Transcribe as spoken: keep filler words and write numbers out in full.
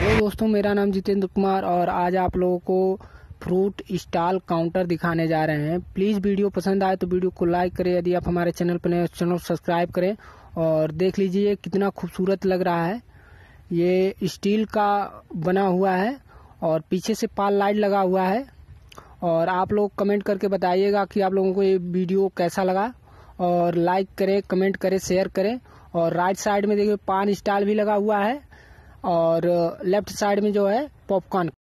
Hello दोस्तों, मेरा नाम जितेंद्र कुमार और आज आप लोगों को फ्रूट स्टॉल काउंटर दिखाने जा रहे हैं। प्लीज़ वीडियो पसंद आए तो वीडियो को लाइक करें। यदि आप हमारे चैनल पर नए चैनल सब्सक्राइब करें और देख लीजिए कितना खूबसूरत लग रहा है। ये स्टील का बना हुआ है और पीछे से पाल लाइट लगा हुआ है। और आप लोग कमेंट करके बताइएगा कि आप लोगों को ये वीडियो कैसा लगा और लाइक करें, कमेंट करें, शेयर करें। और राइट साइड में देखिए पान स्टॉल भी लगा हुआ है और लेफ्ट साइड में जो है पॉपकॉर्न